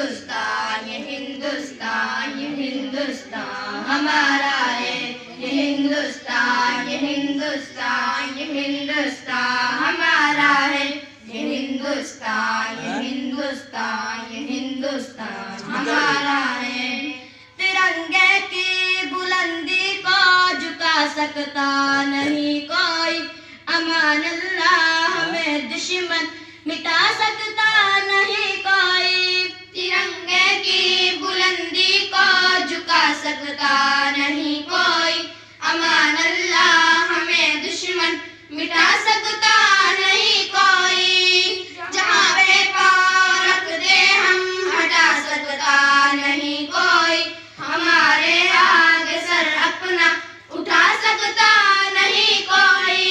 हिंदुस्तान, ये हिंदुस्तान, ये हिंदुस्तान हमारा है। ये हिंदुस्तान, ये हिंदुस्तान, ये हिंदुस्तान हमारा है। ये हिंदुस्तान, ये हिंदुस्तान, ये हिंदुस्तान हमारा है। तिरंगे की बुलंदी को झुका सकता नहीं कोई, अमान अल्लाह में दुश्मन मिटा सकता नहीं कोई। तिरंगे की बुलंदी को झुका सकता नहीं कोई, अमान अल्लाह में दुश्मन मिटा सकता नहीं कोई। जहाँ पे पाँव रख दे हम हटा सकता नहीं कोई, हमारे आगे सर अपना उठा सकता नहीं कोई।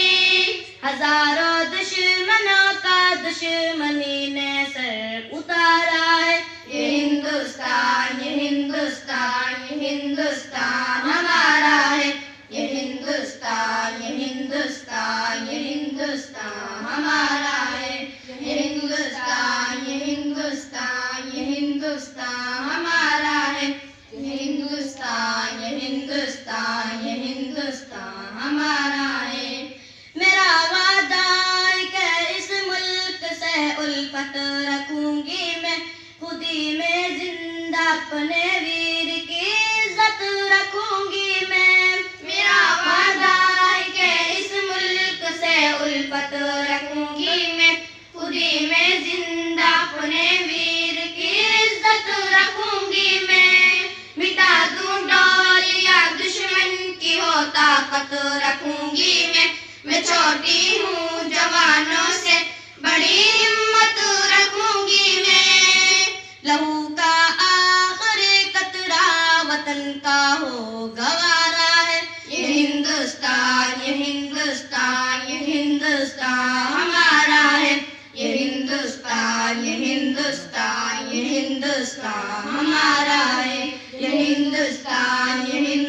हजारों दुश्मनों का दुश्मनी ने सर उतारा है। ये हिंदुस्तान, ये हिंदुस्तान, ये हिंदुस्तान हमारा है। ये हिंदुस्तान, ये हिंदुस्तान, ये हिंदुस्तान हमारा है। ये हिंदुस्तान, ये हिंदुस्तान, ये हिंदुस्तान हमारा है। ये हिंदुस्तान, ये हिंदुस्तान, ये हिंदुस्तान हमारा है। मेरा वादा है कि इस मुल्क से उल्फत रखूंगी मैं, खुदी में जिंदा अपने वीर की इज्जत रखूंगी मैं। मेरा वादा है कि इस मुल्क से उल्फत रखूंगी मैं, खुदी में जिंदा अपने वीर की इज्जत रखूंगी मैं। मिटा दूं डोलियां दुश्मन की हो ताकत रखूंगी मैं छोटी हूँ जवानों से बड़ी हिम्मत रखूंगी मैं। लहू का आखिरी कतरा वतन का हो गवारा है। ये हिंदुस्तान, ये हिंदुस्तान, ये हिंदुस्तान हमारा है। ये हिंदुस्तान, ये हिंदुस्तान, ये हिंदुस्तान हमारा है। ये हिंदुस्तान, ये